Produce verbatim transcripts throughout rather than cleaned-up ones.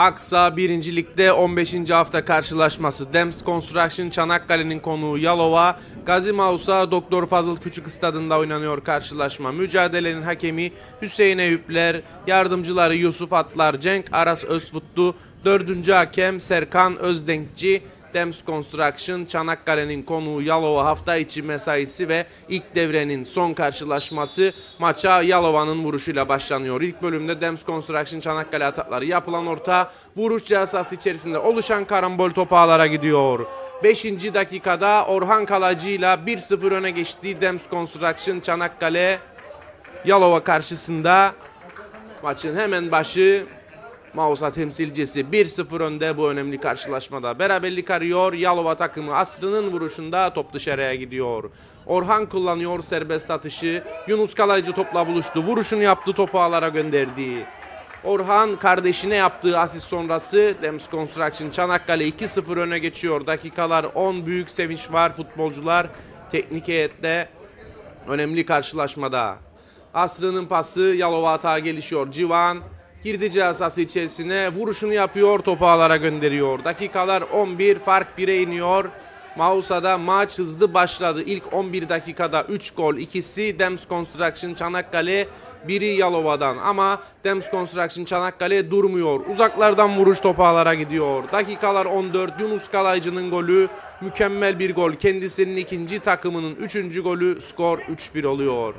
Aksa birinci Lig'de on beşinci hafta karşılaşması. Dems Construction Çanakkale'nin konuğu Yalova, Gazi Mausa Doktor Fazıl Küçük stadında oynanıyor karşılaşma. Mücadelenin hakemi Hüseyin Eyüpler, yardımcıları Yusuf Atlar, Cenk Aras Özfutlu, dördüncü hakem Serkan Özdenkçi. Dems Construction Çanakkale'nin konuğu Yalova hafta içi mesaisi ve ilk devrenin son karşılaşması. Maça Yalova'nın vuruşuyla başlanıyor. İlk bölümde Dems Construction Çanakkale atakları, yapılan orta, vuruş cihazası içerisinde oluşan karambol topu ağlara gidiyor. beşinci dakikada Orhan Kalacı ile bir sıfır öne geçti Dems Construction Çanakkale Yalova karşısında. Maçın hemen başı Mausa temsilcisi bir sıfır önde bu önemli karşılaşmada. Beraberlik arıyor Yalova takımı. Asrı'nın vuruşunda top dışarıya gidiyor. Orhan kullanıyor serbest atışı. Yunus Kalaycı topla buluştu. Vuruşunu yaptı, topu ağlara gönderdi. Orhan kardeşine yaptığı asist sonrası Dems Construction Çanakkale iki sıfır öne geçiyor. Dakikalar on, büyük sevinç var futbolcular. Teknik heyette önemli karşılaşmada. Asrı'nın pası Yalova atağa gelişiyor. Civan girdi cihazası içerisine, vuruşunu yapıyor, topu ağlara gönderiyor. Dakikalar on bir, fark bire iniyor. Mausa'da maç hızlı başladı. İlk on bir dakikada üç gol, ikisi Dems Construction Çanakkale, biri Yalova'dan. Ama Dems Construction Çanakkale durmuyor. Uzaklardan vuruş, topu ağlara gidiyor. Dakikalar on dört, Yunus Kalaycı'nın golü, mükemmel bir gol. Kendisinin ikinci, takımının üçüncü golü, skor üç bir oluyor.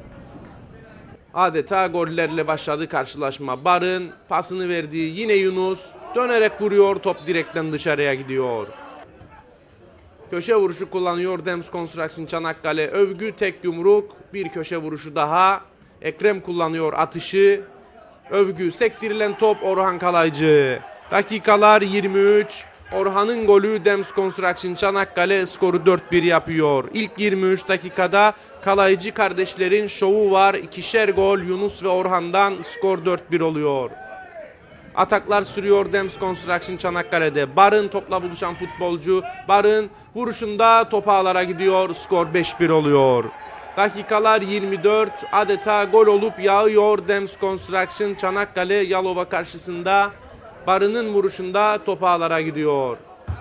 Adeta gollerle başladı karşılaşma. Barın pasını verdiği yine Yunus dönerek vuruyor, top direkten dışarıya gidiyor. Köşe vuruşu kullanıyor Dems Construction Çanakkale. Övgü tek yumruk, bir köşe vuruşu daha. Ekrem kullanıyor atışı. Övgü, sektirilen top Orhan Kalaycı. Dakikalar yirmi üç. Orhan'ın golü Dems Construction Çanakkale skoru dört bir yapıyor. İlk yirmi üç dakikada Kalaycı kardeşlerin şovu var. İkişer gol Yunus ve Orhan'dan, skor dört bir oluyor. Ataklar sürüyor Dems Construction Çanakkale'de. Barın topla buluşan futbolcu. Barın vuruşunda top ağlara gidiyor. Skor beş bir oluyor. Dakikalar yirmi dört. Adeta gol olup yağıyor Dems Construction Çanakkale Yalova karşısında. Barın'ın vuruşunda top ağlara gidiyor.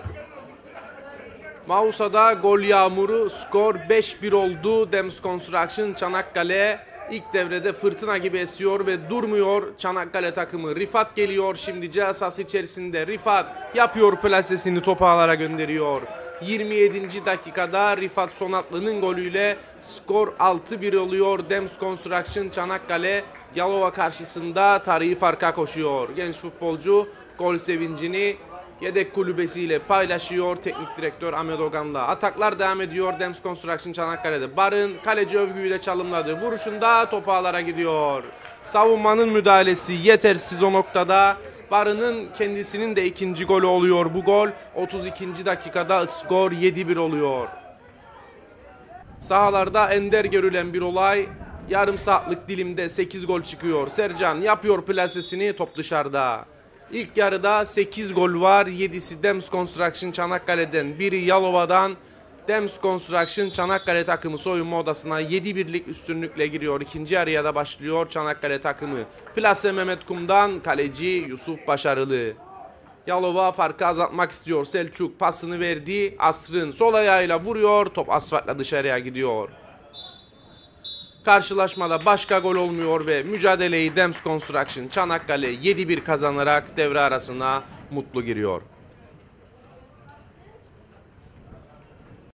Mausa'da gol yağmuru, skor beş bir oldu. Dems Construction Çanakkale ilk devrede fırtına gibi esiyor ve durmuyor Çanakkale takımı. Rifat geliyor şimdi cihaz sahası içerisinde. Rifat yapıyor plasesini, topu ağlara gönderiyor. yirmi yedinci dakikada Rifat Sonatlı'nın golüyle skor altı bir oluyor. Dems Construction Çanakkale Yalova karşısında tarihi farka koşuyor. Genç futbolcu gol sevincini yedek kulübesiyle paylaşıyor teknik direktör Ahmet Ogan'la. Ataklar devam ediyor Dems Construction Çanakkale'de. Barın kaleci övgüyle çalımladı. Vuruşunda top ağlara gidiyor. Savunmanın müdahalesi yetersiz o noktada. Barın'ın kendisinin de ikinci golü oluyor bu gol. otuz ikinci dakikada skor yedi bir oluyor. Sahalarda ender görülen bir olay. Yarım saatlik dilimde sekiz gol çıkıyor. Sercan yapıyor plasesini, top dışarıda. İlk yarıda sekiz gol var. yedisi Dems Construction Çanakkale'den, biri Yalova'dan. Dems Construction Çanakkale takımı soyunma odasına yedi birlik üstünlükle giriyor. İkinci yarıya da başlıyor Çanakkale takımı. Plase Mehmet Kum'dan, kaleci Yusuf Başarılı. Yalova farkı azaltmak istiyor. Selçuk pasını verdi. Asrın sol ayağıyla vuruyor. Top asfaltla dışarıya gidiyor. Karşılaşmada başka gol olmuyor ve mücadeleyi Dems Construction Çanakkale yedi bir kazanarak devre arasına mutlu giriyor.